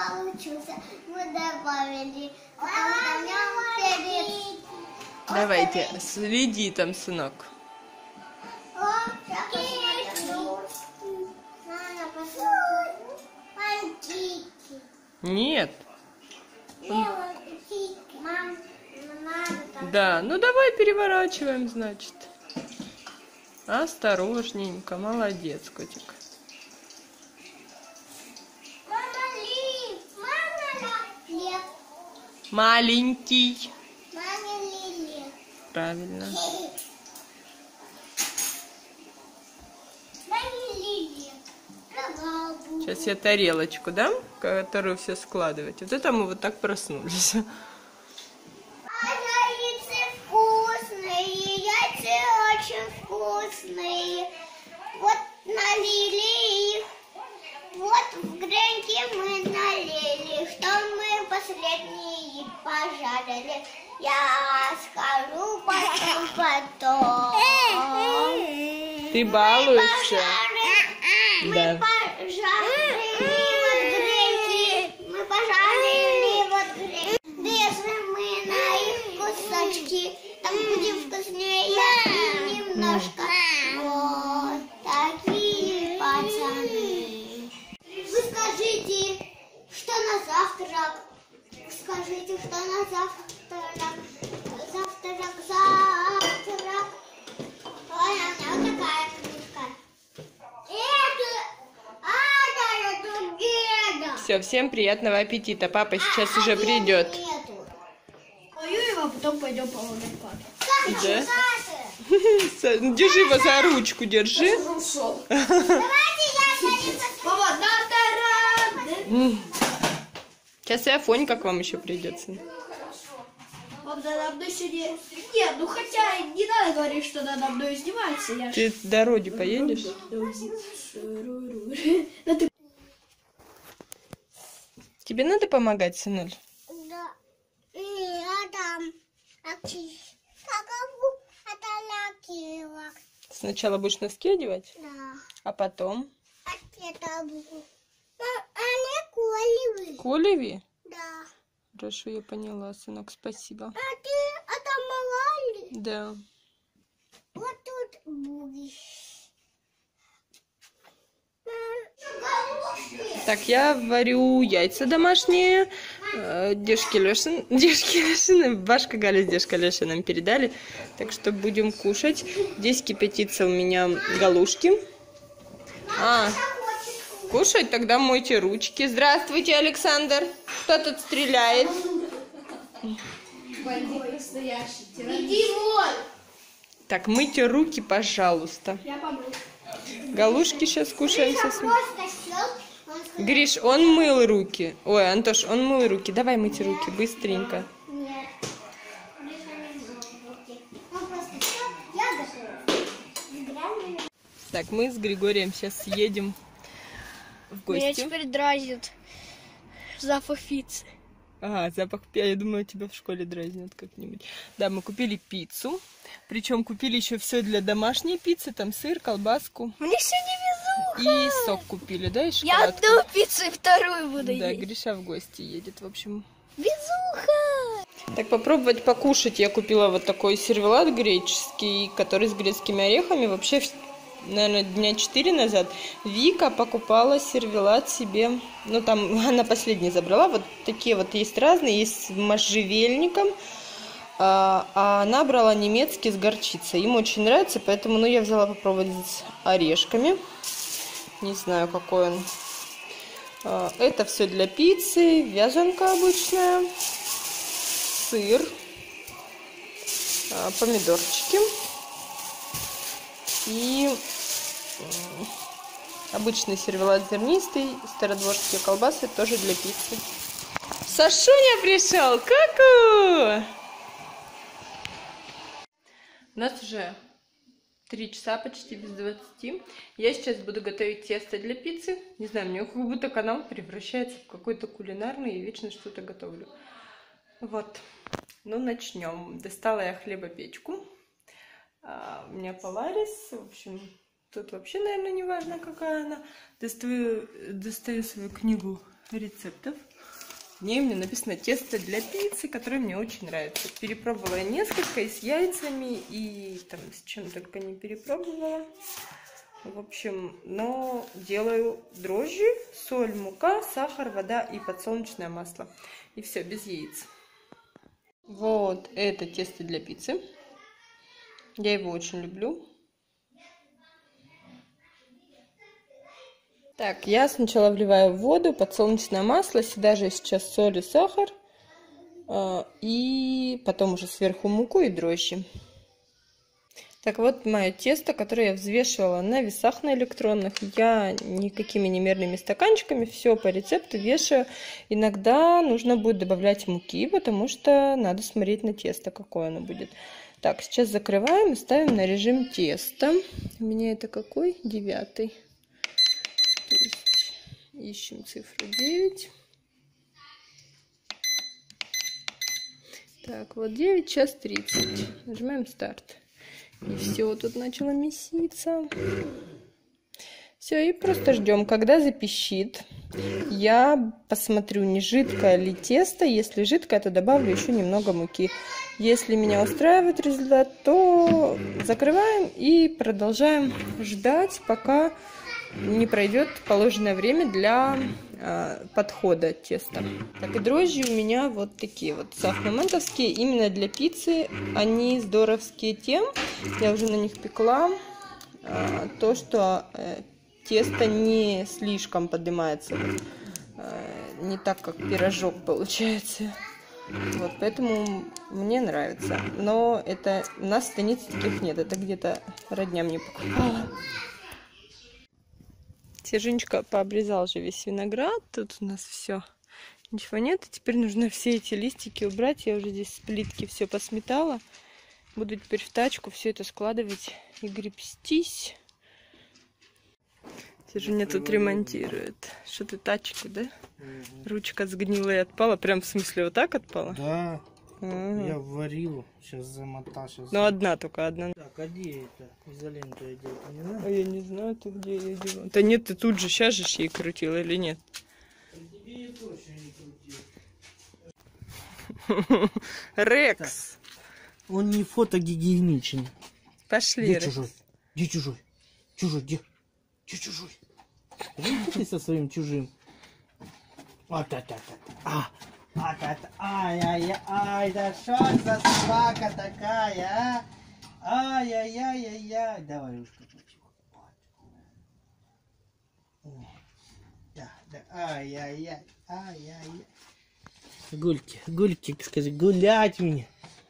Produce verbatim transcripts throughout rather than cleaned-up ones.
получился. Мы добавили. Давайте, следи там, сынок. Нет. Да, ну давай переворачиваем, значит. Осторожненько, молодец, котик. Маленький. Правильно. Сейчас я тарелочку дам, которую все складывать. Вот это мы вот так проснулись. Яйца вкусные, яйца очень вкусные. Вот налили их. Вот в гренке мы налили, что мы последние пожарили. Я скажу потом, потом. Ты балуешься? Мы Да. пожарили вот гренки, мы пожарили вот гренки. Режем мы на их кусочки, там будет вкуснее немножко. Вот такие пацаны. Вы скажите, что на завтрак? Скажите, что на завтрак? Завтрак, завтрак. Ой, она вот такая книжка. Это, а, это деда. Все, всем приятного аппетита. Папа сейчас уже придет. Пою его, а потом пойдем помогать папе. Да? Держи его за ручку, держи. Давайте я садиться. Папа, да, Сейчас и Афонька к вам еще придется. Папа, да, надо мной сегодня... Нет, ну хотя не надо говорить, что надо мной издеваться. Я... Ты до Роди поедешь? Тебе надо помогать, сынуль? Да. И Адам. Сначала будешь носки одевать, Да. а потом? А это буду. Они колевые. Колеви? Да. Хорошо, я поняла, сынок, спасибо. А ты это малали? Да. Вот тут будешь. Так, я варю яйца домашние. Э, Дешки Лешин, Дешки Лешин, Башка Галя с Дешкой Лешиным передали. Так что будем кушать. Здесь кипятится у меня галушки. А, кушать? Тогда мойте ручки. Здравствуйте, Александр. Кто тут стреляет? Иди вон. Так, мойте руки, пожалуйста. Я помыл. Галушки сейчас кушаем. со см- Просто сел. Он сказал, Гриш, он мыл руки. Ой, Антош, он мыл руки. Давай мыть руки, быстренько. нет. Он просто сел. Я готова. Так, мы с Григорием сейчас едем в Меня гости. теперь дразнит запах пиццы. Ага, запах пи- я думаю, тебя в школе дразнят как-нибудь. Да, мы купили пиццу. Причем купили еще все для домашней пиццы. Там сыр, колбаску. Мне сегодня везуха. И сок купили, да, и Я шоколадку. одну пиццу и вторую буду Да, есть. Гриша в гости едет, в общем. Везуха. Так, попробовать покушать. Я купила вот такой сервелат греческий, который с грецкими орехами. Вообще, наверное, дня четыре назад Вика покупала сервелат себе. Ну, там она последний забрала. Вот такие вот есть разные. Есть с можжевельником. А, а она брала немецкий с горчицей. Им очень нравится, поэтому ну, я взяла попробовать с орешками. Не знаю, какой он. А, это все для пиццы. Вязанка обычная. Сыр. А, помидорчики. И м, обычный сервелат зернистый. Стародворские колбасы тоже для пиццы. Сашуня пришел! Ку-ку! У нас уже три часа, почти без двадцати. Я сейчас буду готовить тесто для пиццы. Не знаю, у меня как будто канал превращается в какой-то кулинарный, и вечно что-то готовлю. Вот. Ну, начнем. Достала я хлебопечку. А, у меня Polaris. В общем, тут вообще, наверное, не важно, какая она. Достаю, достаю свою книгу рецептов. В ней у меня написано тесто для пиццы, которое мне очень нравится. Перепробовала я несколько, и с яйцами, и там с чем только не перепробовала. В общем, но делаю дрожжи, соль, мука, сахар, вода и подсолнечное масло. И все, без яиц. Вот это тесто для пиццы. Я его очень люблю. Так, я сначала вливаю в воду подсолнечное масло, сюда же сейчас соль и сахар, и потом уже сверху муку и дрожжи. Так, вот мое тесто, которое я взвешивала на весах на электронных. Я никакими не мерными стаканчиками, все по рецепту вешаю. Иногда нужно будет добавлять муки, потому что надо смотреть на тесто, какое оно будет. Так, сейчас закрываем и ставим на режим теста. У меня это какой? Девятый. То есть ищем цифру девять. Так, вот девять, час тридцать. Нажимаем старт. И все, тут начало меситься. Все, и просто ждем, когда запищит. Я посмотрю, не жидкое ли тесто. Если жидкое, то добавлю еще немного муки. Если меня устраивает результат, то закрываем и продолжаем ждать, пока не пройдет положенное время для э, подхода теста. Так, и дрожжи у меня вот такие вот сахмоментовские, именно для пиццы. Они здоровские тем, я уже на них пекла, э, то, что э, тесто не слишком поднимается, э, не так, как пирожок получается. Вот, поэтому мне нравится. Но это у нас в станице таких нет, это где-то родня мне покупала. Снежиночка пообрезал же весь виноград. Тут у нас все. Ничего нет. И теперь нужно все эти листики убрать. Я уже здесь с плитки все посметала. Буду теперь в тачку все это складывать и гребстись. Снежиня тут ремонтирует. Что ты тачку, да? Угу. Ручка сгнила и отпала. Прям в смысле вот так отпала? Да. Ага. Я варил, сейчас замотал. Сейчас... Ну, одна только, одна. Так, а где это? Изоленту я делать не знаю. А я не знаю, ты где я делала. Да нет, ты тут же сейчас же ей крутила или нет? Тебе я точно не крутил. Рекс. Так. Он не фотогигиеничен. Пошли, Где Рекс. чужой? Где чужой? Чужой, где? Где чужой? Видите ты со своим чужим? Вот это, а! А, это, ай-яй-яй, да что за собака такая, а? Ай-яй-яй-яй-яй. Давай ушко потихоньку. Да, да, ай-яй-яй, ай-яй-яй. Гульки, гульки, скажи, гулять мне.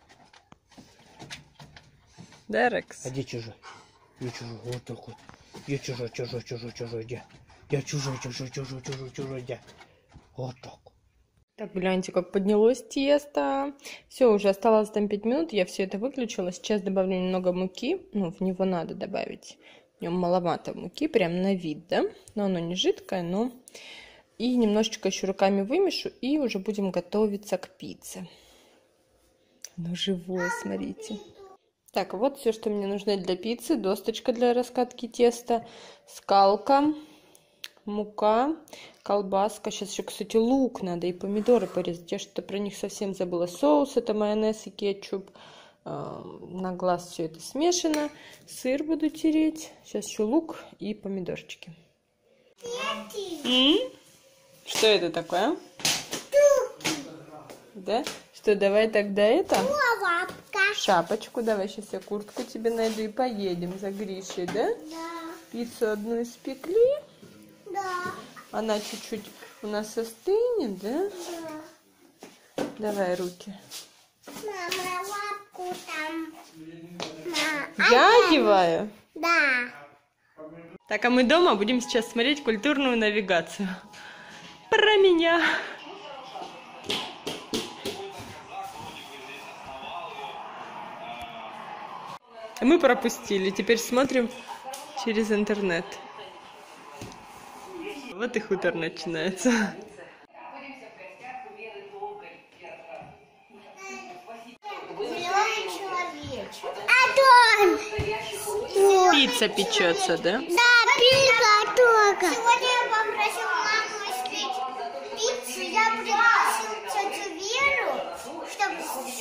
Да, Рекс? А где чужой? Где чужой? Вот такой. Где чужой, чужой, чужой, чужой, где? Где чужой, чужой, чужой, чужой, чужой, где? Вот так. Так, гляньте, как поднялось тесто. Все, уже осталось там пять минут, я все это выключила. Сейчас добавлю немного муки. Ну, в него надо добавить. В нем маловато муки, прям на вид, да? Но оно не жидкое, но... И немножечко еще руками вымешу, и уже будем готовиться к пицце. Оно живое, смотрите. Так, вот все, что мне нужно для пиццы. Досточка для раскатки теста, скалка, мука, колбаска. Сейчас еще, кстати, лук надо и помидоры порезать. Я что-то про них совсем забыла. Соус, это майонез и кетчуп. На глаз все это смешано. Сыр буду тереть. Сейчас еще лук и помидорчики. М? Что это такое? Да? Что, давай тогда это? Шапочку. Давай сейчас я куртку тебе найду и поедем за Гришей, да? Да. Пиццу одну испекли. Да. Она чуть-чуть у нас остынет, да? Да. Давай руки. Мама, лапку там. Я одеваю? Да. Так, а мы дома будем сейчас смотреть культурную навигацию. Про меня. Мы пропустили. Теперь смотрим через интернет. Вот и хутор начинается. Антон! Пицца печется, да? Да, пицца только. Сегодня я попросил маму испечь пиццу, я пригласила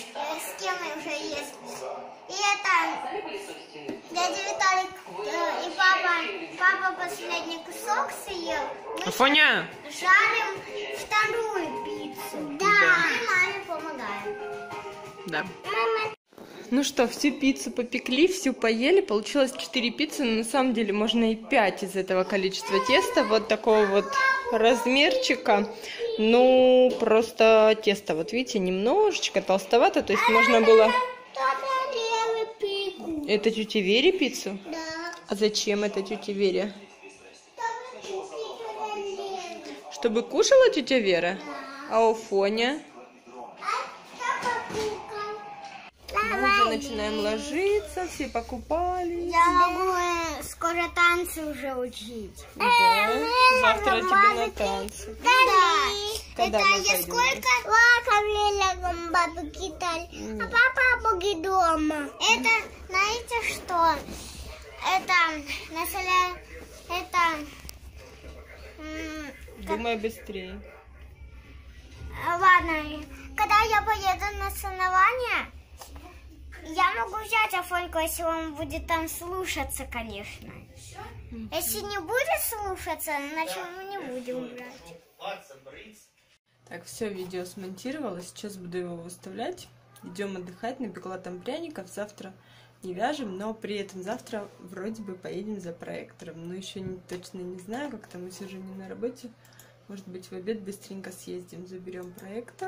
э, с кем уже есть. И это дядя Виталик э, и папа, папа последний кусок съел. Мы Афоня! жарим вторую пиццу. Да. И маме помогаем. Да. Мама. Ну что, всю пиццу попекли, всю поели. Получилось четыре пиццы, но на самом деле можно и пять из этого количества теста. Вот такого вот размерчика. Ну, просто тесто, вот видите, немножечко толстовато. То есть можно было... Это тете Вере пиццу? Да. А зачем это тете Вере? Чтобы кушала тетя Вера? А у Фоня? Мы уже начинаем ложиться, все покупались. Я могу э, скоро танцы уже учить. Да, завтра тебе на танцы. Да. Когда Это мы я пойдем? сколько лакомили бабу Киталь, а папа будет дома. Это, знаете что? Это, на соле, это... м, Думай быстрее. Ладно, когда я поеду на соревнования, я могу взять Афоньку, если он будет там слушаться, конечно. Если не будет слушаться, значит мы не будем брать. Так, все, видео смонтировала, сейчас буду его выставлять. Идем отдыхать, напекла там пряников, завтра не вяжем, но при этом завтра вроде бы поедем за проектором. Но еще не, точно не знаю, как там, мы сижу не на работе. Может быть, в обед быстренько съездим, заберем проектор.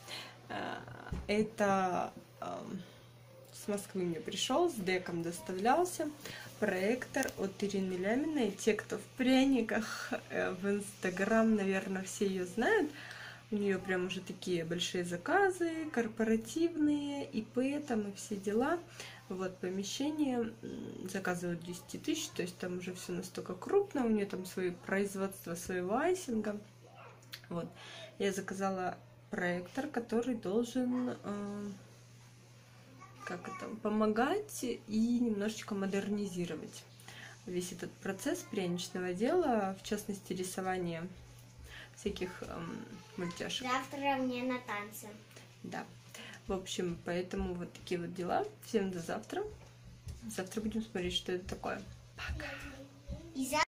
Это с Москвы мне пришел, с деком доставлялся проектор от Ирины Ляминой. Те, кто в пряниках в Инстаграм, наверное, все ее знают. У нее прям уже такие большие заказы, корпоративные, ИП там и все дела. Вот помещение заказывают десять тысяч, то есть там уже все настолько крупно, у нее там свое производство своего айсинга. Вот. Я заказала проектор, который должен э, как это, помогать и немножечко модернизировать весь этот процесс пряничного дела, в частности рисования всяких эм, мультяшек. Завтра мне на танцы. Да. В общем, поэтому вот такие вот дела. Всем до завтра. Завтра будем смотреть, что это такое. Пока. И за